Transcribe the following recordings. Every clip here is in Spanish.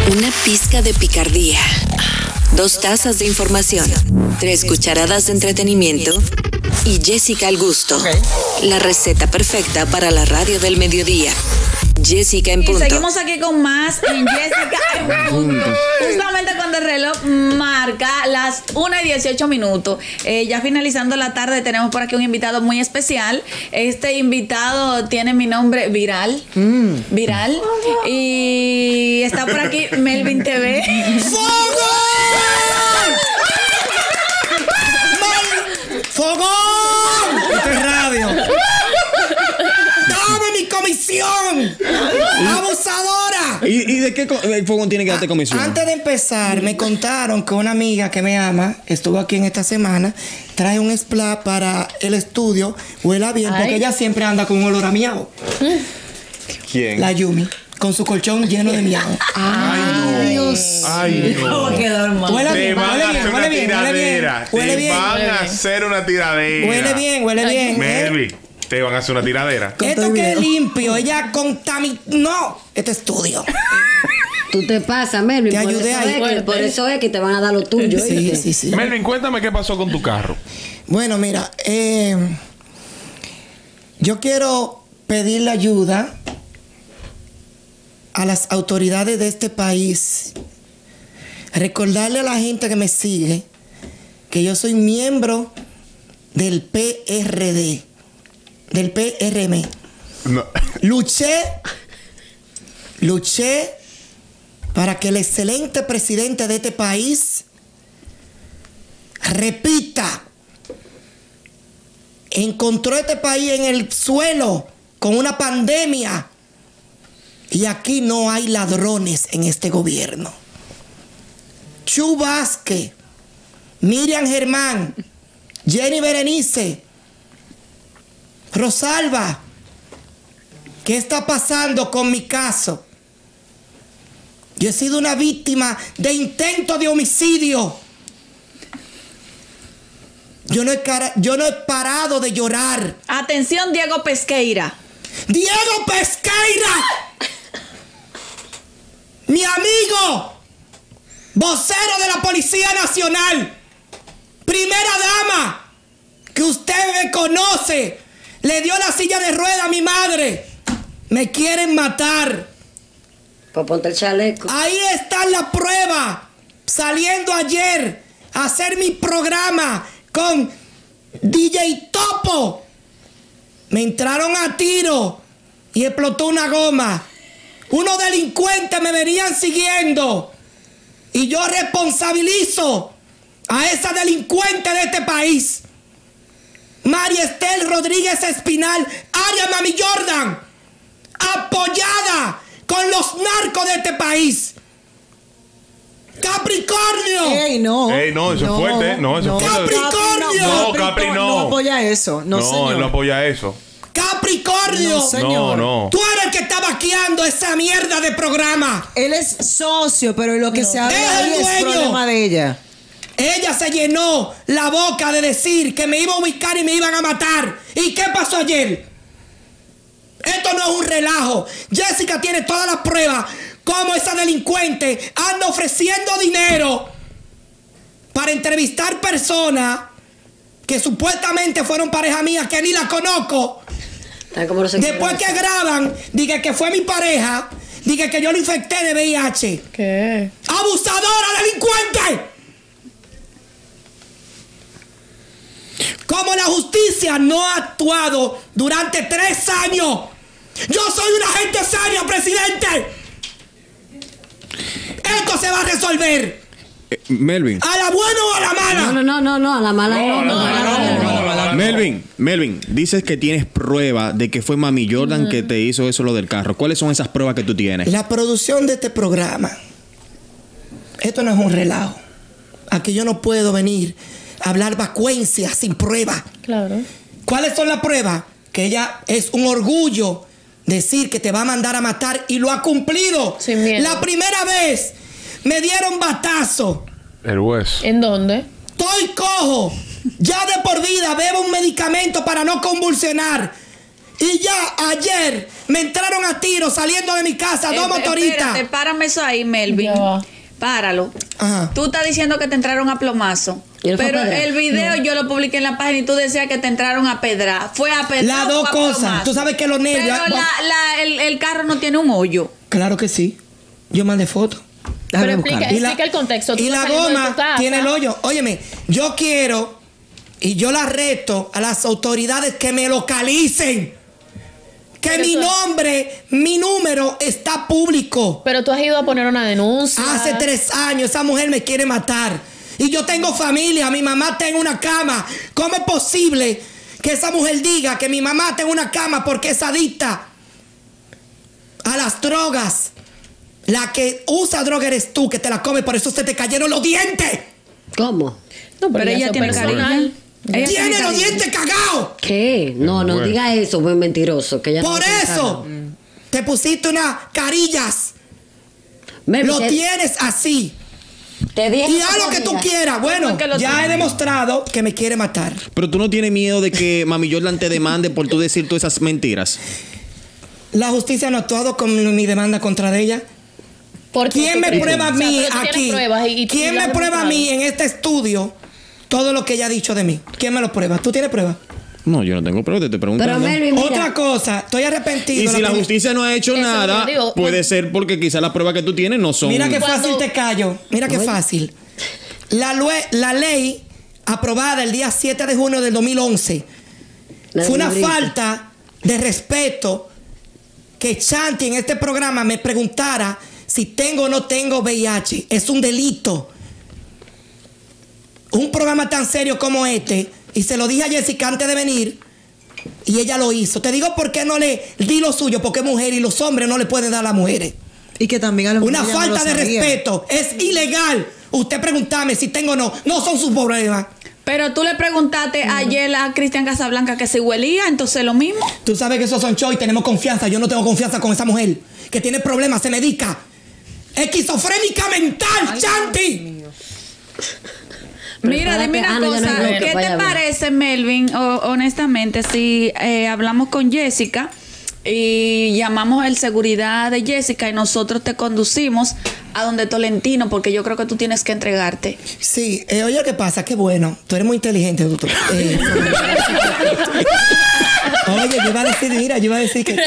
Una pizca de picardía. 2 tazas de información. 3 cucharadas de entretenimiento. Y Jessica al gusto. La receta perfecta para la radio del mediodía. Jessica en punto. Y seguimos aquí con más en Jessica en punto. Justamente cuando el reloj marca las 1:18. Ya finalizando la tarde, tenemos por aquí un invitado muy especial. Este invitado tiene mi nombre Viral. Viral. Y está por aquí Melvin TV. ¡Fogón! ¡Fogón! Esto es radio. ¡Dame mi comisión! ¡Abusadora! ¿Y de qué Fogón tiene que darte comisión? Antes de empezar, me contaron que una amiga que me ama estuvo aquí en esta semana, trae un splash para el estudio. Huela bien, porque ella siempre anda con un olor a miau. ¿Quién? La Yumi, con su colchón lleno de miau. Ay, no. Dios. Ay, no. Huele bien, Te van a hacer una tiradera. Huele bien. Te van a hacer una tiradera. Huele bien, huele bien. Melvin, te van a hacer una tiradera. Esto que es limpio, ella contaminó. No, este estudio. Tú te pasas, Melvin. Te ayudé ahí. Por eso es que te van a dar lo tuyo. Sí. Melvin, cuéntame qué pasó con tu carro. Bueno, mira, yo quiero pedirle ayuda a las autoridades de este país. Recordarle a la gente que me sigue que yo soy miembro del PRD, del PRM. No. Luché para que el excelente presidente de este país repita. Encontró este país en el suelo con una pandemia y aquí no hay ladrones en este gobierno. Chu Vázquez, Miriam Germán, Jenny Berenice, Rosalba, ¿qué está pasando con mi caso? Yo he sido una víctima de intento de homicidio. Yo no he parado de llorar. Atención, Diego Pesqueira. ¡Diego Pesqueira! Mi amigo, vocero de la Policía Nacional, primera dama, que usted me conoce, le dio la silla de rueda a mi madre. Me quieren matar. Pues ponte el chaleco. Ahí está la prueba. Saliendo ayer a hacer mi programa con DJ Topo. Me entraron a tiro y explotó una goma. Unos delincuentes me venían siguiendo. Y yo responsabilizo a esa delincuente de este país. María Estel Rodríguez Espinal, Aria Mami Jordan, apoyada con los narcos de este país. ¡Capricornio! ¡Ey, no! Ey, no, eso es fuerte. No, eso es fuerte. ¡Capricornio! No, Capri, no. No apoya eso. No, señor. Él no apoya eso. ¡Capricornio! No, señor. No. Tú eres el que está vaqueando esa mierda de programa. Él es socio, pero lo que se habla Es ahí el es dueño. problema de ella. Ella se llenó la boca de decir que me iba a ubicar y me iban a matar. ¿Y qué pasó ayer? Esto no es un relajo. Jessica tiene todas las pruebas cómo esa delincuente anda ofreciendo dinero para entrevistar personas que supuestamente fueron pareja mía, que ni la conozco. Después que graban, diga que fue mi pareja, diga que yo lo infecté de VIH. ¿Qué? ¡Abusadora, delincuente! Como la justicia no ha actuado durante 3 años. Yo soy un agente serio, presidente. Esto se va a resolver. Melvin. ¿A la buena o a la mala? No, a la mala Melvin, dices que tienes prueba de que fue Mami Jordan que te hizo eso lo del carro. ¿Cuáles son esas pruebas que tú tienes? La producción de este programa. Esto no es un relajo. Aquí yo no puedo venir a hablar vacuencia sin prueba. Claro. ¿Cuáles son las pruebas? Que ella es un orgullo decir que te va a mandar a matar y lo ha cumplido. Sin miedo. La primera vez me dieron batazo. El hueso. ¿En dónde? Estoy cojo. Ya de por vida bebo un medicamento para no convulsionar. Y ya ayer Me entraron a tiro saliendo de mi casa, dos motoristas. Espérate, párame eso ahí, Melvin. Ya va. Páralo. Ajá. Tú estás diciendo que te entraron a plomazo. ¿Y él fue Pero a pedrar? el video yo lo publiqué en la página y tú decías que te entraron a pedrar. ¿Fue a pedrar? Las o dos fue a cosas. plomazo? Tú sabes que los nervios. Pero el carro no tiene un hoyo. Claro que sí. Yo mandé fotos. Pero explica el contexto. Tú Y la vas saliendo de tu goma casa. tiene el hoyo. Óyeme, yo quiero y yo la reto a las autoridades que me localicen. Que Pero mi tú- nombre, mi número está público. Pero tú has ido a poner una denuncia. Hace 3 años esa mujer me quiere matar. Y yo tengo familia, mi mamá está en una cama. ¿Cómo es posible que esa mujer diga que mi mamá está en una cama porque es adicta a las drogas? La que usa droga eres tú, que te la comes, por eso se te cayeron los dientes. ¿Cómo? No, Pero ya ella eso tiene personal. cariño. Ella Tiene los cariño. dientes cagados. ¿Qué? No Bueno. diga eso, buen mentiroso. Que ya Por no te eso te pusiste unas carillas. Melvin, Lo tienes así. te dije Y haz lo que tú quieras. Bueno, ¿Cómo es que lo ya he tienes? demostrado que me quiere matar. Pero tú no tienes miedo de que Mami Jordan te demande por tú decir todas esas mentiras. La justicia no ha actuado con mi demanda contra ella. ¿Por qué ¿Quién tú me crees? prueba a O sea, mí pero tú tienes aquí? pruebas y tú ¿Quién las me has prueba a mí demostrado. en este estudio todo lo que ella ha dicho de mí? ¿Quién me lo prueba? ¿Tú tienes pruebas? No, yo no tengo pruebas, te estoy preguntando. Pero Melvin, mira. Otra cosa, estoy arrepentido. Y si la prim- justicia no ha hecho Eso es lo nada, que digo. puede ser porque quizás las pruebas que tú tienes no son... Mira qué Cuando- fácil te callo. Mira qué fácil. La ley aprobada el día 7 de junio del 2011 La fue una librita. falta de respeto que Chanti en este programa me preguntara si tengo o no tengo VIH. Es un delito. Un programa tan serio como este, y se lo dije a Jessica antes de venir, y ella lo hizo. Te digo por qué no le di lo suyo, porque es mujer y los hombres no le pueden dar a las mujeres. Y que también a los Una niños no falta lo de sabían. respeto. Es ilegal. Usted preguntarme si tengo o no. No son sus problemas. Pero tú le preguntaste ayer a Cristian Casablanca que se huelía, entonces lo mismo. Tú sabes que esos son show y tenemos confianza. Yo no tengo confianza con esa mujer que tiene problemas, se medica. Esquizofrénica mental, Chanti. Pero Mira, espérate, dime una ya no hay cosa. bloque, ¿Qué vaya te a ver. parece, Melvin, honestamente, si hablamos con Jessica y llamamos el seguridad de Jessica y nosotros te conducimos a donde Tolentino, porque yo creo que tú tienes que entregarte? Sí, oye, ¿qué pasa? Qué bueno. Tú eres muy inteligente, doctor. Oye, yo iba a decir que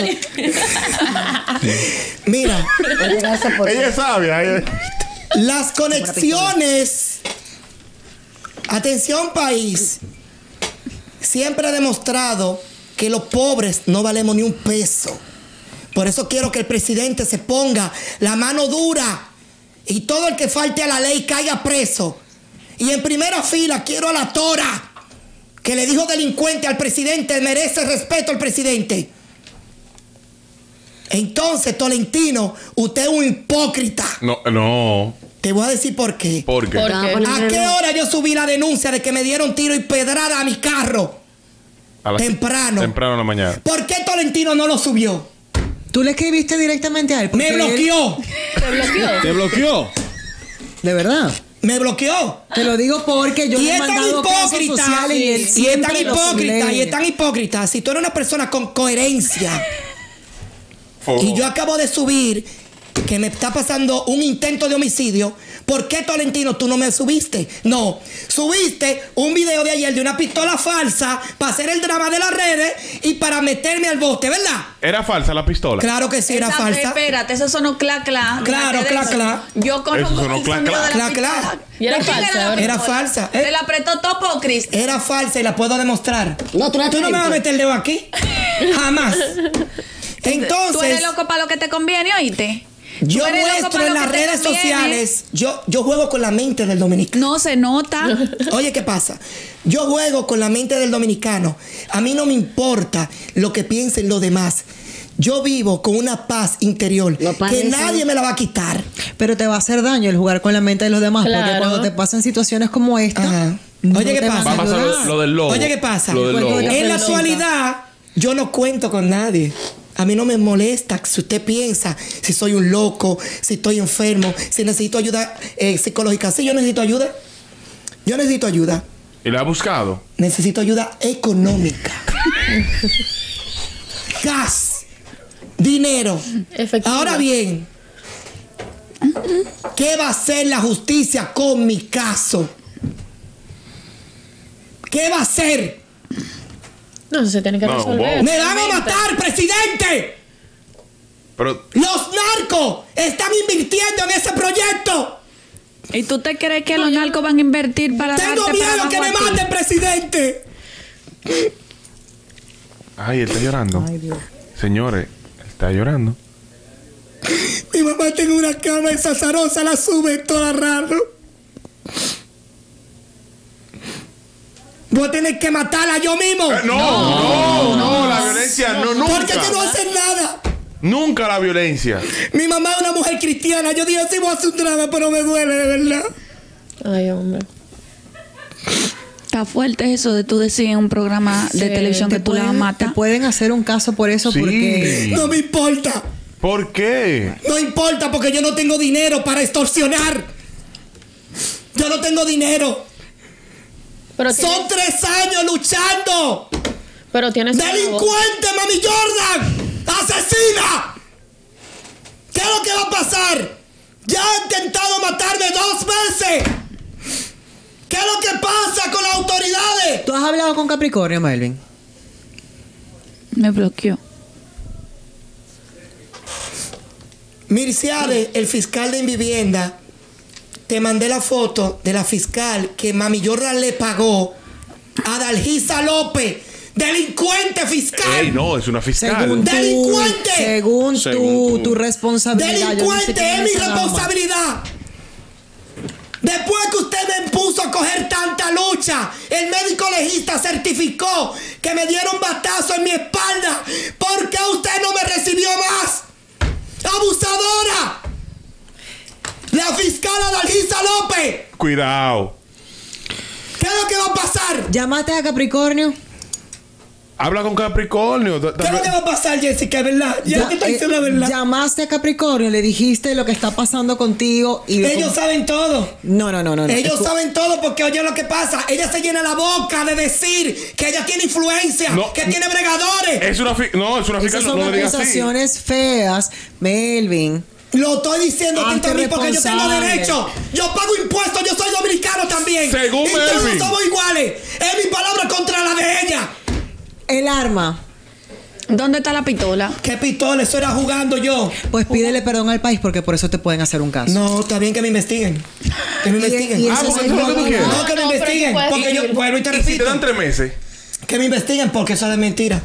Mira, Ella es sabia. las conexiones. Atención, país. Siempre ha demostrado que los pobres no valemos ni un peso. Por eso quiero que el presidente se ponga la mano dura y todo el que falte a la ley caiga preso. Y en primera fila quiero a la Tora, que le dijo delincuente al presidente, merece respeto al presidente. Entonces, Tolentino, usted es un hipócrita. No. Te voy a decir por qué. ¿Por qué? ¿Por Te van a qué? poner ¿A reloj. qué hora yo subí la denuncia de que me dieron tiro y pedrada a mi carro? A las- Temprano. Temprano en la mañana. ¿Por qué Tolentino no lo subió? ¿Tú le escribiste directamente a él? Porque Me él- bloqueó. ¿Te bloqueó? ¿Te bloqueó? De verdad. Me bloqueó. Te lo digo porque yo Y le he es tan mandado casos hipócrita. sociales y él Y es siempre tan los hipócrita. lee. Y es tan hipócrita. Si tú eres una persona con coherencia y yo acabo de subir que me está pasando un intento de homicidio, ¿por qué, Tolentino, tú no me subiste? No, subiste un video de ayer de una pistola falsa para hacer el drama de las redes y para meterme al bote, ¿verdad? ¿Era falsa la pistola? Claro que sí, era Esa- falsa. Espérate, eso sonó clac. Claro, clac. Yo conozco Eso sonó el clac, sonido clac. de la Clac, clac. pistola. Y era ¿De quién falsa, la ¿verdad? Era pistola? falsa. ¿Se la apretó Topo o Chris? Era falsa y la puedo demostrar. No, tú la Tú no me vas a tienes. meter el dedo aquí. Jamás. Tú Entonces, eres loco para lo que te conviene, ¿oíste? yo Tú eres loco muestro para en lo las que te redes conviene. sociales, yo juego con la mente del dominicano. No se nota. Oye, ¿qué pasa? Yo juego con la mente del dominicano. A mí no me importa lo que piensen los demás. Yo vivo con una paz interior No que parece. nadie me la va a quitar. Pero te va a hacer daño el jugar con la mente de los demás. Porque Claro. cuando te pasan situaciones como esta. Ajá. no Oye, ¿qué te van pasa? Va a pasar ayudar. lo del lobo. Oye, ¿qué pasa? Lo del lobo. En En la pelota. actualidad, yo no cuento con nadie. A mí no me molesta si usted piensa si soy un loco, si estoy enfermo, si necesito ayuda psicológica. Sí, yo necesito ayuda. Yo necesito ayuda. ¿Y la ha buscado? Necesito ayuda económica. Gas. dinero. Efectivo. Ahora bien, ¿qué va a hacer la justicia con mi caso? ¿Qué va a hacer? No, se tiene que No, resolver. vos. ¡Me van a matar, presidente! Pero ¡Los narcos están invirtiendo en ese proyecto! ¿Y tú te crees que los narcos van a invertir para ¡Tengo darte miedo para que me abajo a ti? maten, presidente! ay, él está llorando. Ay, Dios. Señores, él está llorando. Mi mamá tiene una cama en Zazarosa, la sube toda raro. Voy a tener que matarla yo mismo. No, la violencia, nunca. Porque yo no hacer nada. Nunca la violencia. Mi mamá es una mujer cristiana. Yo digo, sí voy a hacer un drama, pero me duele, de verdad. Ay, hombre. Está fuerte eso de tú decir en un programa de Sí. televisión que tú la Te matas. pueden hacer un caso por eso Sí. porque... No me importa. ¿Por qué? No importa porque yo no tengo dinero para extorsionar. Yo no tengo dinero. Pero Son 3 años luchando. Pero tienes... ¡Delincuente, Mami Jordan! ¡Asesina! ¿Qué es lo que va a pasar? Ya ha intentado matarme 2 veces. ¿Qué es lo que pasa con las autoridades? ¿Tú has hablado con Capricornio, Melvin? Me bloqueó. Mirciades, el fiscal de Invivienda, te mandé la foto de la fiscal que Mami Jordan le pagó a Dalgisa López, delincuente fiscal. Ey, no, es una fiscal. Según ¡Delincuente! Según Según tu responsabilidad. Yo no sé Delincuente, quién es mi esa dama. responsabilidad. Después que usted me puso a coger tanta lucha, el médico legista certificó que me dieron batazo en mi espalda. ¿Por qué usted no me recibió más? ¡Abusadora! La fiscal Dalgisa López. Cuidado. ¿Qué es lo que va a pasar? ¿Llamaste a Capricornio? Habla con Capricornio. ¿Qué es lo que va a pasar, Jessica? ¿Verdad? Ya te estoy diciendo la verdad. Llamaste a Capricornio, le dijiste lo que está pasando contigo y... Ellos saben todo. No. Ellos saben todo porque oye lo que pasa. Ella se llena la boca de decir que ella tiene influencia, No. que tiene bregadores. Es una fiscal. Esas son No le digas así. acusaciones feas, Melvin. Lo estoy diciendo Hazte a mí porque yo tengo responsable. derecho. Yo pago impuestos, yo soy dominicano también. Según y todos Melvin. somos iguales. Es mi palabra contra la de ella. El arma. ¿Dónde está la pistola? ¿Qué pistola? Eso era jugando yo. Pues pídele perdón al país porque por eso te pueden hacer un caso. No, está bien que me investiguen. Que me investiguen. y Ah, eso porque es eso es lo que tú quieres. No, que me No, pero investiguen. tú puedes Porque yo ir. vuelvo y te Y si te repito. dan 3 meses. Que me investiguen porque eso es mentira.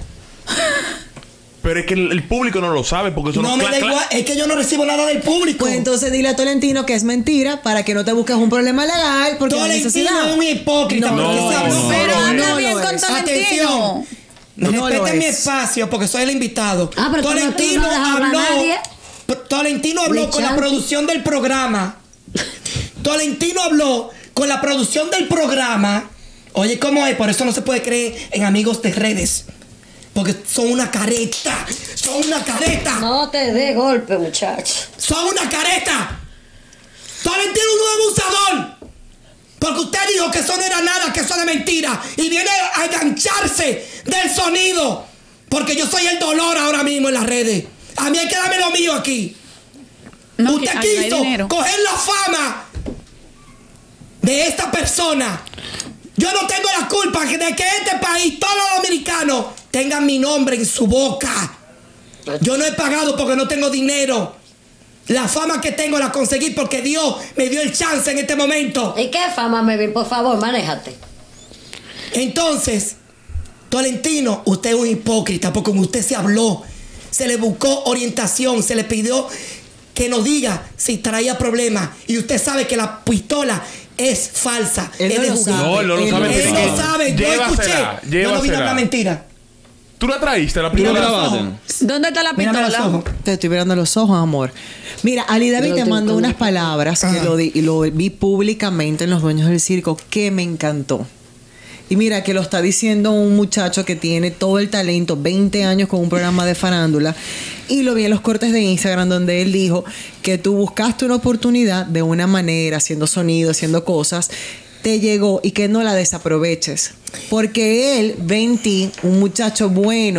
Pero es que el público no lo sabe porque eso No me da igual. Es que yo no recibo nada del público. Pues entonces dile a Tolentino que es mentira para que no te busques un problema legal porque no hay Tolentino necesidad. es un hipócrita. No, porque no, se habló. no, Pero no, habla no bien lo con es. Tolentino. Atención. No lo Respeten mi es. espacio porque soy el invitado. Ah, pero tú no Tolentino dejas hablar a habló. nadie. Tolentino habló Ni con la chance. producción del programa. Tolentino habló con la producción del programa. Oye, ¿cómo es? Por eso no se puede creer en amigos de redes. Porque son una careta. Son una careta. No te dé golpe, muchacho. Son una careta. Tolentino es un abusador. Porque usted dijo que eso no era nada, que eso era mentira. Y viene a engancharse del sonido. Porque yo soy el dolor ahora mismo en las redes. A mí hay que darme lo mío aquí. No, Usted aquí no hay quiso dinero. coger la fama de esta persona. Yo no tengo la culpa de que este país, todos los dominicanos, tengan mi nombre en su boca. Yo no he pagado porque no tengo dinero. La fama que tengo la conseguí porque Dios me dio el chance en este momento. ¿Y qué fama, Melvin? Por favor, manéjate. Entonces, Tolentino, usted es un hipócrita porque con usted se habló, se le buscó orientación, se le pidió que nos diga si traía problemas y usted sabe que la pistola es falsa, Él es no de lo juguete. sabe. No, él no lo sabe. Él no sabe, yo escuché. Llévasela, Yo no vine a hablar mentira. ¿Tú la traíste, la ¿Tú lo pistola? grabaste? ¿Dónde está la Mírame los pistola? ojos. Te estoy mirando los ojos, amor. Mira, Ali David Yo te tengo mandó como- unas palabras que lo vi públicamente en Los Dueños del Circo que me encantó. Y mira que lo está diciendo un muchacho que tiene todo el talento, 20 años con un programa de farándula. Y lo vi en los cortes de Instagram donde él dijo que tú buscaste una oportunidad de una manera, haciendo sonido, haciendo cosas, te llegó y que no la desaproveches. Porque él ve en ti un muchacho bueno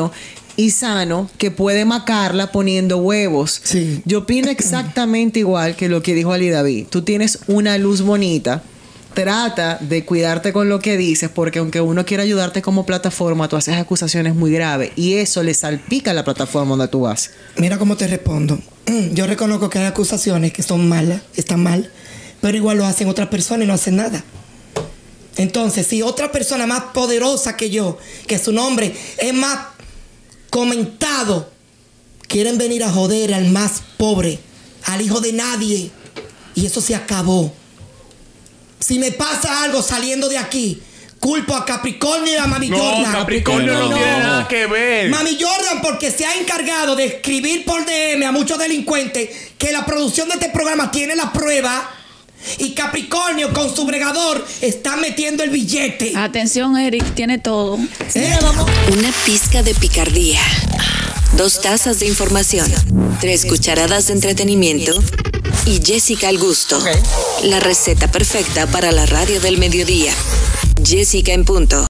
y sano que puede macarla poniendo huevos. Sí. Yo opino exactamente igual que lo que dijo Ali David. Tú tienes una luz bonita. Trata de cuidarte con lo que dices, porque aunque uno quiera ayudarte como plataforma, tú haces acusaciones muy graves y eso le salpica a la plataforma donde tú vas. Mira cómo te respondo. Yo reconozco que hay acusaciones que son malas, están mal, pero igual lo hacen otras personas y no hacen nada. Entonces, si otra persona más poderosa que yo, que su nombre es más comentado, quieren venir a joder al más pobre, al hijo de nadie, y eso se acabó. Si me pasa algo saliendo de aquí, culpo a Capricornio y a Mami Jordan. No, Capricornio no tiene nada que ver. Mami Jordan, porque se ha encargado de escribir por DM a muchos delincuentes que la producción de este programa tiene la prueba. Y Capricornio con su bregador está metiendo el billete. Atención, Eric, tiene todo. Vamos. Una pizca de picardía. 2 tazas de información. 3 cucharadas de entretenimiento. Y Jessica al gusto. La receta perfecta para la radio del mediodía. Jessica en punto.